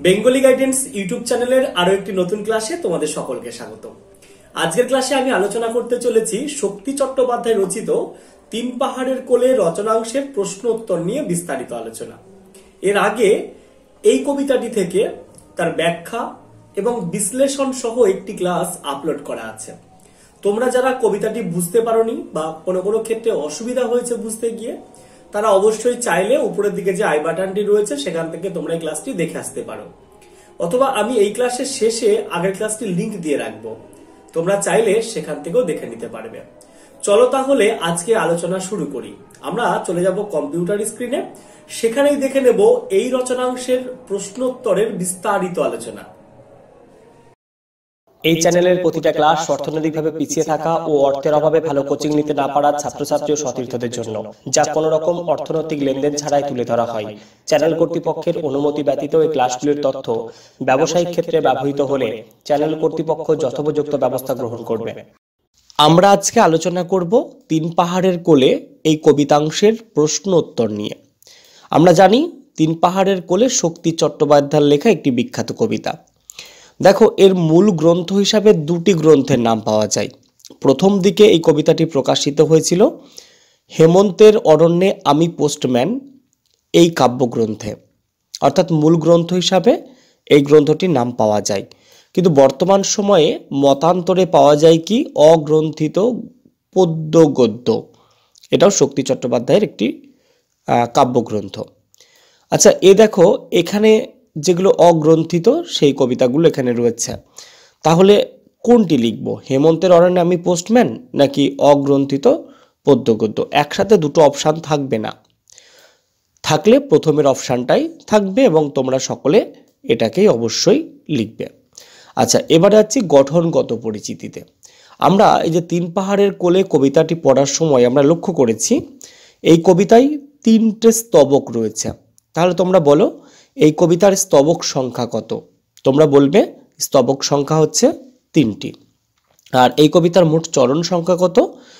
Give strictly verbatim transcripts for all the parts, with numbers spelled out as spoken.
Bengali guidance YouTube চ্যানেলের আরো একটি নতুন ক্লাসে তোমাদের সকলকে স্বাগত। আজকের ক্লাসে আমি আলোচনা করতে চলেছি শক্তি চট্টোপাধ্যায় রচিত তিন পাহাড়ের কোলে রচনাংশের প্রশ্ন উত্তর নিয়ে বিস্তারিত আলোচনা। এর আগে এই কবিতাটি থেকে তার ব্যাখ্যা এবং বিশ্লেষণ সহ একটি ক্লাস আপলোড করা আছে। তোমরা যারা কবিতাটি বুঝতে পারোনি বা কোনো কোনো ক্ষেত্রে অসুবিধা হয়েছে বুঝতে গিয়ে, তারা অবশ্যই চাইলে উপরের দিকে যে আই বাটনটি রয়েছে সেখান থেকে তোমরা এই ক্লাসটি দেখে আসতে পারো, অথবা আমি এই ক্লাসের শেষে আগের ক্লাসটির লিংক দিয়ে রাখবো, তোমরা চাইলে সেখান থেকেও দেখে নিতে পারবে। চলো তাহলে আজকে আলোচনা শুরু করি। আমরা চলে যাব কম্পিউটার স্ক্রিনে, সেখানেই দেখে নেব এই রচনাংশের প্রশ্নোত্তরের বিস্তারিত আলোচনা। এই চ্যানেলের প্রতিটা ক্লাস অর্থনৈতিকভাবে পিছিয়ে থাকা ও অর্থের অভাবে ভালো কোচিং নিতে না পারা ছাত্রছাত্রী ও সতীর্থদের জন্য, যা কোনো রকম অর্থনৈতিক লেনদেন ছাড়াই তুলে ধরা হয়। চ্যানেল কর্তৃপক্ষের অনুমতি ব্যতীত এই ক্লাসগুলির তথ্য ব্যবসায়িক ক্ষেত্রে ব্যবহৃত হলে চ্যানেল কর্তৃপক্ষ যথোপযুক্ত ব্যবস্থা গ্রহণ করবে। আমরা আজকে আলোচনা করব তিন পাহাড়ের কোলে এই কবিতাংশের প্রশ্ন উত্তর নিয়ে। আমরা জানি তিন পাহাড়ের কোলে শক্তি চট্টোপাধ্যায়ের লেখা একটি বিখ্যাত কবিতা। দেখো, এর মূল গ্রন্থ হিসাবে দুটি গ্রন্থের নাম পাওয়া যায়। প্রথম দিকে এই কবিতাটি প্রকাশিত হয়েছিল হেমন্তের অরণ্যে আমি পোস্টম্যান এই কাব্যগ্রন্থে, অর্থাৎ মূল গ্রন্থ হিসাবে এই গ্রন্থটির নাম পাওয়া যায়। কিন্তু বর্তমান সময়ে মতান্তরে পাওয়া যায় কি অগ্রন্থিত পদ্য গদ্য, এটাও শক্তি চট্টোপাধ্যায়ের একটি কাব্যগ্রন্থ। আচ্ছা, এ দেখো এখানে যেগুলো অগ্রন্থিত সেই কবিতাগুলো এখানে রয়েছে, তাহলে কোনটি লিখব? হেমন্তের অরণ্যে আমি পোস্টম্যান নাকি অগ্রন্থিত পদ্য গদ্য? একসাথে দুটো অপশান থাকবে না, থাকলে প্রথমের অপশানটাই থাকবে এবং তোমরা সকলে এটাকেই অবশ্যই লিখবে। আচ্ছা, এবারে আছি গঠনগত পরিচিতিতে। আমরা এই যে তিন পাহাড়ের কোলে কবিতাটি পড়ার সময় আমরা লক্ষ্য করেছি এই কবিতায় তিনটে স্তবক রয়েছে। তাহলে তোমরা বলো এই কবিতার স্তবক সংখ্যা কত? তোমরা বলবে স্তবক সংখ্যা হচ্ছে তিনটি। আর এই কবিতার মোট চরণ সংখ্যা কত?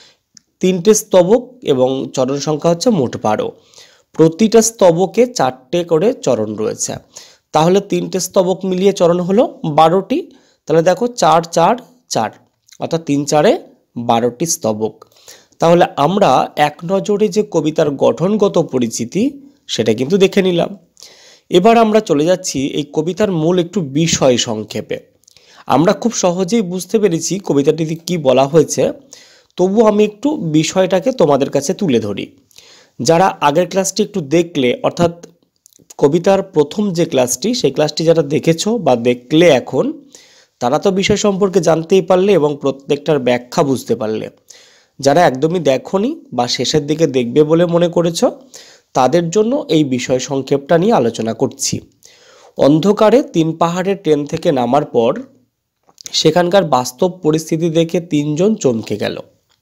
তিনটে স্তবক এবং চরণ সংখ্যা হচ্ছে মোট বারো। প্রতিটা স্তবকে চারটে করে চরণ রয়েছে, তাহলে তিনটে স্তবক মিলিয়ে চরণ হলো বারোটি। তাহলে দেখো চার চার চার, অর্থাৎ তিন চারে বারোটি স্তবক। তাহলে আমরা এক নজরে যে কবিতার গঠনগত পরিচিতি সেটা কিন্তু দেখে নিলাম। এবার আমরা চলে যাচ্ছি এই কবিতার মূল একটু বিষয় সংক্ষেপে। আমরা খুব সহজেই বুঝতে পেরেছি কবিতাটিতে কি বলা হয়েছে, তবু আমি একটু বিষয়টাকে তোমাদের কাছে তুলে ধরি। যারা আগের ক্লাসটি একটু দেখলে, অর্থাৎ কবিতার প্রথম যে ক্লাসটি, সেই ক্লাসটি যারা দেখেছো বা দেখলে এখন, তারা তো বিষয় সম্পর্কে জানতেই পারলে এবং প্রত্যেকটার ব্যাখ্যা বুঝতে পারলে। যারা একদমই দেখোনি বা শেষের দিকে দেখবে বলে মনে করেছো, তাদের জন্য এই বিষয় সংক্ষেপটা নিয়ে আলোচনা করছি। অন্ধকারে তিন পাহাড়ের ট্রেন থেকে নামার পর সেখানকার বাস্তব পরিস্থিতি দেখে তিনজন চমকে গেল।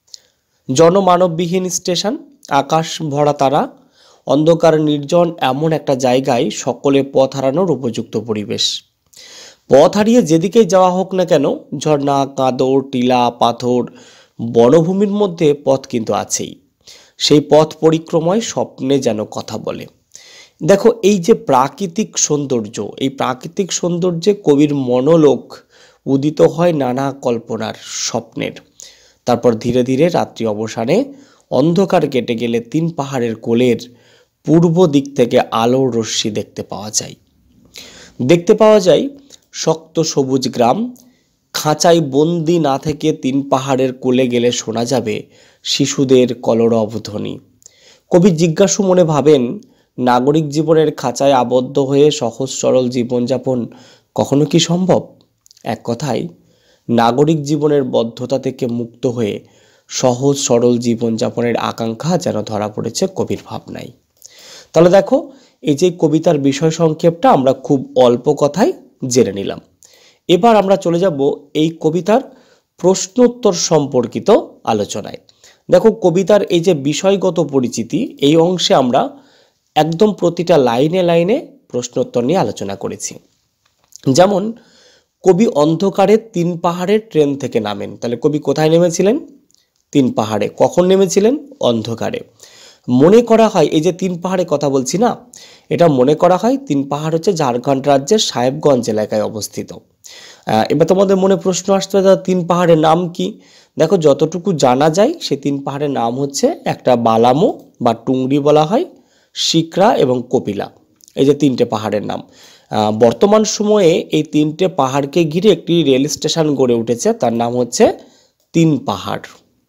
জনমানববিহীন স্টেশন, আকাশ ভরা তারা, অন্ধকার নির্জন এমন একটা জায়গায় সকলে পথ হারানোর উপযুক্ত পরিবেশ। পথ হারিয়ে যেদিকেই যাওয়া হোক না কেন, ঝর্ণা, কাঁদর, টিলা, পাথর, বনভূমির মধ্যে পথ কিন্তু আছেই। সেই পথ পরিক্রমায় স্বপ্নে যেন কথা বলে। দেখো, এই যে প্রাকৃতিক সৌন্দর্য, এই প্রাকৃতিক সৌন্দর্যে কবির মনোলোক উদিত হয় নানা কল্পনার স্বপ্নের। তারপর ধীরে ধীরে রাত্রি অবসানে অন্ধকার কেটে গেলে তিন পাহাড়ের কোলের পূর্ব দিক থেকে আলোর রশ্মি দেখতে পাওয়া যায়। দেখতে পাওয়া যায় শক্ত সবুজ গ্রাম। খাঁচায় বন্দি না থেকে তিন পাহাড়ের কোলে গেলে শোনা যাবে শিশুদের কলরব ধ্বনি। কবি জিজ্ঞাসু মনে ভাবেন, নাগরিক জীবনের খাঁচায় আবদ্ধ হয়ে সহজ সরল জীবনযাপন কখনো কি সম্ভব? এক কথায়, নাগরিক জীবনের বদ্ধতা থেকে মুক্ত হয়ে সহজ সরল জীবনযাপনের আকাঙ্ক্ষা যেন ধরা পড়েছে কবির ভাবনায়। তাহলে দেখো, এই যে কবিতার বিষয় সংক্ষেপটা আমরা খুব অল্প কথায় জেনে নিলাম। এবার আমরা চলে যাব এই কবিতার প্রশ্নোত্তর সম্পর্কিত আলোচনায়। দেখো, কবিতার এই যে বিষয়গত পরিচিতি, এই অংশে আমরা একদম প্রতিটা লাইনে লাইনে প্রশ্নোত্তর নিয়ে আলোচনা করেছি। যেমন, কবি অন্ধকারে তিন পাহাড়ের ট্রেন থেকে নামেন। তাহলে কবি কোথায় নেমেছিলেন? তিন পাহাড়ে। কখন নেমেছিলেন? অন্ধকারে। মনে করা হয় এই যে তিন পাহাড়ে কথা বলছি না, এটা মনে করা হয় তিন পাহাড় হচ্ছে ঝাড়খণ্ড রাজ্যের সাহেবগঞ্জ এলাকায় অবস্থিত। এবার তোমাদের মনে প্রশ্ন আসতে পারে তিন পাহাড়ের নাম কি? দেখো, যতটুকু জানা যায় সেই তিন পাহাড়ের নাম হচ্ছে, একটা বালামো বা টুংরি বলা হয়, শিকরা এবং কপিলা, এই যে তিনটে পাহাড়ের নাম। বর্তমান সময়ে এই তিনটে পাহাড়কে ঘিরে একটি রেল স্টেশন গড়ে উঠেছে, তার নাম হচ্ছে তিন পাহাড়।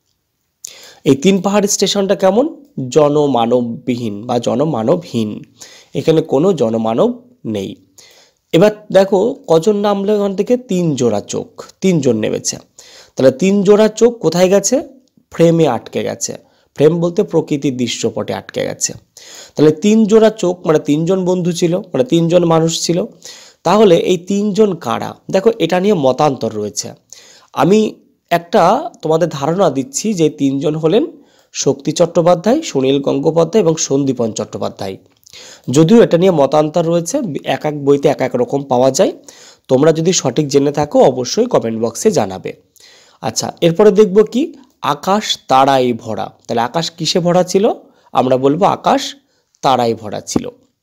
এই তিন পাহাড় স্টেশনটা কেমন? জনমানববিহীন বা জনমানবহীন, এখানে কোনো জনমানব নেই। এবার দেখো কজন নামলো এখান থেকে? তিন জোড়া চোখ, তিনজন নেমেছে। তাহলে তিন জোড়া চোখ কোথায় গেছে? ফ্রেমে আটকে গেছে। ফ্রেম বলতে প্রকৃতির দৃশ্যপটে আটকে গেছে। তাহলে তিন জোড়া চোখ মানে তিনজন বন্ধু ছিল, মানে তিনজন মানুষ ছিল। তাহলে এই তিনজন কারা? দেখো, এটা নিয়ে মতান্তর রয়েছে। আমি একটা তোমাদের ধারণা দিচ্ছি যে তিনজন হলেন শক্তি চট্টোপাধ্যায়, সুনীল গঙ্গোপাধ্যায় এবং সন্দীপন চট্টোপাধ্যায়। যদিও এটা নিয়ে মতান্তর রয়েছে, এক এক বইতে এক এক রকম পাওয়া যায়। তোমরা যদি সঠিক জেনে থাকো অবশ্যই কমেন্ট বক্সে জানাবে। আচ্ছা, এরপরে দেখব কি? আকাশ তারায় ভরা। তাহলে আকাশ কিসে ভরা ছিল? আমরা বলবো আকাশ তারায় ভরা ছিল।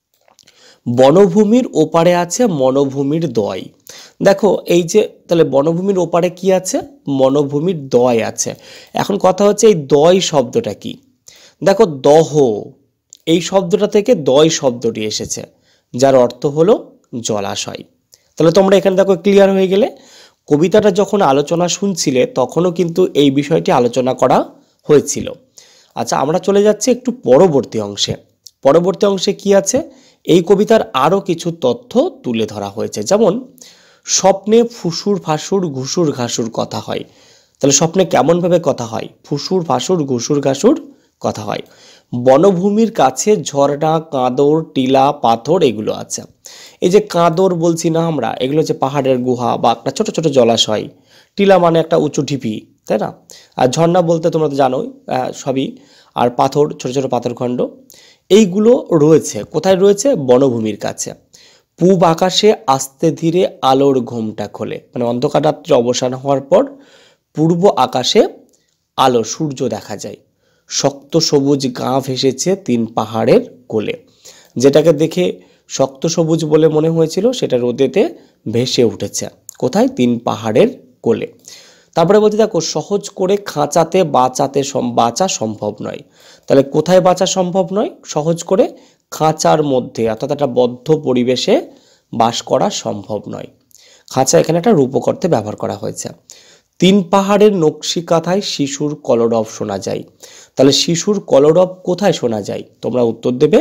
বনভূমির ওপারে আছে মনোভূমির দয়। দেখো এই যে, তাহলে বনভূমির ওপারে কি আছে? মনোভূমির দয় আছে। এখন কথা হচ্ছে এই দয় শব্দটা কি? দেখো, দহ, এই শব্দটা থেকে দয় শব্দটি এসেছে, যার অর্থ হলো জলাশয়। তাহলে তোমরা এখানে দেখো ক্লিয়ার হয়ে গেলে। কবিতাটা যখন আলোচনা শুনছিলে তখনও কিন্তু এই বিষয়টি আলোচনা করা হয়েছিল। আচ্ছা, আমরা চলে যাচ্ছি একটু পরবর্তী অংশে। পরবর্তী অংশে কি আছে? এই কবিতার আরও কিছু তথ্য তুলে ধরা হয়েছে, যেমন স্বপ্নে ফুসুর ফাসুর ঘুষুর ঘাসুর কথা হয়। তাহলে স্বপ্নে কেমনভাবে কথা হয়? ফুসুর ফাসুর ঘুষুর ঘাসুর কথা হয়। বনভূমির কাছে ঝর্ণা, কাঁদর, টিলা, পাথর এগুলো আছে। এই যে কাঁদর বলছি না আমরা, এগুলো হচ্ছে পাহাড়ের গুহা বা একটা ছোট ছোট জলাশয়। টিলা মানে একটা উঁচু ঢিপি, তাই না? আর ঝর্ণা বলতে তোমরা তো জানোই সবই। আর পাথর, ছোট ছোট পাথরখণ্ড, এইগুলো রয়েছে কোথায়? রয়েছে বনভূমির কাছে। পূব আকাশে আস্তে ধীরে আলোর ঘোমটা খোলে, মানে অন্ধকার রাত্রে অবসান হওয়ার পর পূর্ব আকাশে আলো, সূর্য দেখা যায়। শক্ত সবুজ গাঁ ভেসেছে তিন পাহাড়ের কোলে। যেটাকে দেখে শক্ত সবুজ বলে মনে হয়েছিল সেটা রোদেতে ভেসে উঠেছে। কোথায়? তিন পাহাড়ের কোলে। তারপরে বলতে দেখো, সহজ করে খাঁচাতে বাঁচাতে বাঁচা সম্ভব নয়। তাহলে কোথায় বাঁচা সম্ভব নয়? সহজ করে খাঁচার মধ্যে, অর্থাৎ একটা বদ্ধ পরিবেশে বাস করা সম্ভব নয়। খাঁচা এখানে একটা রূপক অর্থে ব্যবহার করা হয়েছে। তিন পাহাড়ের নকশি কাঁথায় শিশুর কলরব শোনা যায়। তাহলে শিশুর কলরব কোথায় শোনা যায়? তোমরা উত্তর দেবে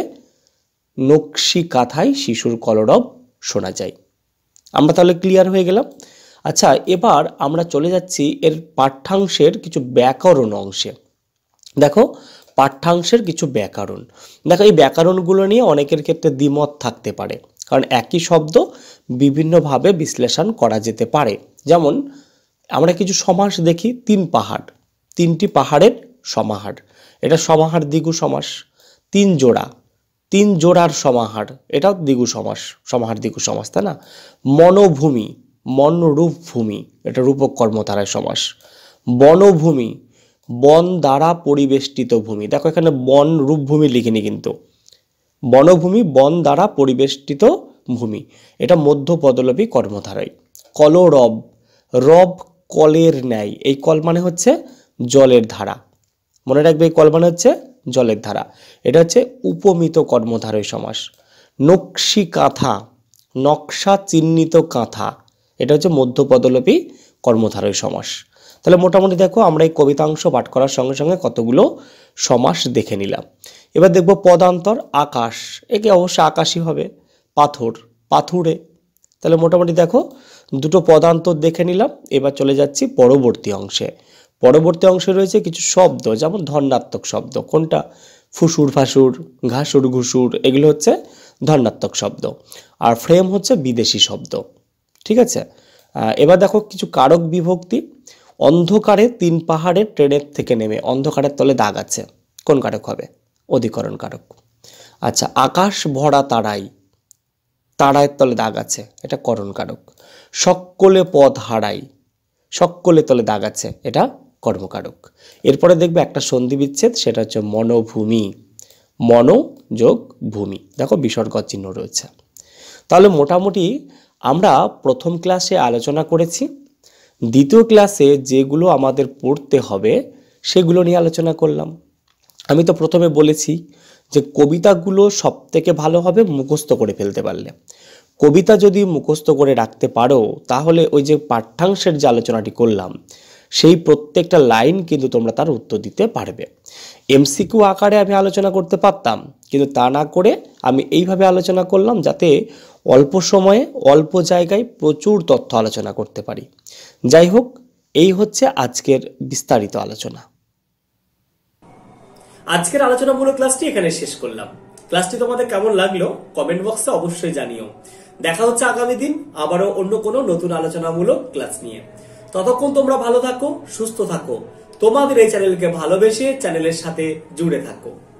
নকশি কাঁথায় শিশুর কলরব শোনা যায়। আমরা তাহলে ক্লিয়ার হয়ে গেলাম। আচ্ছা, এবার আমরা চলে যাচ্ছি এর পাঠ্যাংশের কিছু ব্যাকরণ অংশে। দেখো, পাঠ্যাংশের কিছু ব্যাকরণ। দেখো, এই ব্যাকরণগুলো নিয়ে অনেকের ক্ষেত্রে দ্বিমত থাকতে পারে, কারণ একই শব্দ বিভিন্নভাবে বিশ্লেষণ করা যেতে পারে। যেমন আমরা কিছু সমাস দেখি, তিন পাহাড়, তিনটি পাহাড়ের সমাহার, এটা সমাহার দ্বিগু সমাস। তিন জোড়া, তিন জোড়ার সমাহার, এটাও দ্বিগু সমাস, সমাহার দ্বিগু সমাস, তাই না? মনোভূমি, মনরূপ ভূমি, এটা রূপক কর্মধারায় সমাস। বনভূমি, বন দ্বারা পরিবেষ্টিত ভূমি। দেখো এখানে বন রূপ ভূমি লিখিনি কিন্তু, বনভূমি বন দ্বারা পরিবেষ্টিত ভূমি, এটা মধ্য পদলোপী কর্মধারায়। কলরব, রব কলের ন্যায়, এই কল মানে হচ্ছে জলের ধারা, মনে রাখবে এই কল মানে হচ্ছে জলের ধারা, এটা হচ্ছে উপমিত কর্মধারয় সমাস। নকশি কাঁথা, নকশা চিহ্নিত কাঁথা, এটা হচ্ছে মধ্য পদলোপী কর্মধারয় সমাস। তাহলে মোটামুটি দেখো আমরা এই কবিতাংশ পাঠ করার সঙ্গে সঙ্গে কতগুলো সমাস দেখে নিলাম। এবার দেখব পদান্তর। আকাশ, একে অবশ্যই আকাশই হবে। পাথর, পাথুরে। তাহলে মোটামুটি দেখো দুটো পদান্তর দেখে নিলাম। এবার চলে যাচ্ছি পরবর্তী অংশে। পরবর্তী অংশে রয়েছে কিছু শব্দ, যেমন ধর্নাত্মক শব্দ। কোনটা? ফুসুর ফাসুর, ঘাসুর ঘুসুর, এগুলো হচ্ছে ধর্নাত্মক শব্দ। আর ফ্রেম হচ্ছে বিদেশি শব্দ। ঠিক আছে, এবার দেখো কিছু কারক বিভক্তি। অন্ধকারে তিন পাহাড়ের ট্রেনের থেকে নেমে, অন্ধকারের তলে দাগ আছে, কোন কারক হবে? অধিকরণ কারক। আচ্ছা, আকাশ ভরা তারাই, তারায়ের তলে দাগ আছে, এটা করণ কারক। সকলে পথ হারাই, সকলে তলে দাগ আছে, এটা কর্মকারক। এরপরে দেখবে একটা সন্ধি বিচ্ছেদ, সেটা হচ্ছে মনোভূমি, মনো যোগ ভূমি, দেখো বিসর্গ চিহ্ন রয়েছে। তাহলে মোটামুটি আমরা প্রথম ক্লাসে আলোচনা করেছি, দ্বিতীয় ক্লাসে যেগুলো আমাদের পড়তে হবে সেগুলো নিয়ে আলোচনা করলাম। আমি তো প্রথমে বলেছি যে কবিতাগুলো সব থেকে ভালো হবে মুখস্থ করে ফেলতে পারলে। কবিতা যদি মুখস্থ করে রাখতে পারো তাহলে ওই যে পাঠ্যাংশের যে আলোচনাটি করলাম সেই প্রত্যেকটা লাইন কিন্তু তোমরা তার উত্তর দিতে পারবে। এমসিকিউ আকারে আমি আলোচনা করতে পারতাম, কিন্তু তা না করে আমি এইভাবে আলোচনা করলাম যাতে অল্প সময়ে অল্প জায়গায় প্রচুর তথ্য আলোচনা করতে পারি। যাই হোক, এই হচ্ছে আজকের বিস্তারিত আলোচনা। আজকের আলোচনামূলক ক্লাসটি এখানে শেষ করলাম। ক্লাসটি তোমাদের কেমন লাগলো কমেন্ট বক্সে অবশ্যই জানিও। দেখা হচ্ছে আগামী দিন আবারও অন্য কোনো নতুন আলোচনামূলক ক্লাস নিয়ে। ততক্ষণ তোমরা ভালো থাকো, সুস্থ থাকো, তোমাদের এই চ্যানেলকে ভালোবেসে চ্যানেলের সাথে জুড়ে থাকো।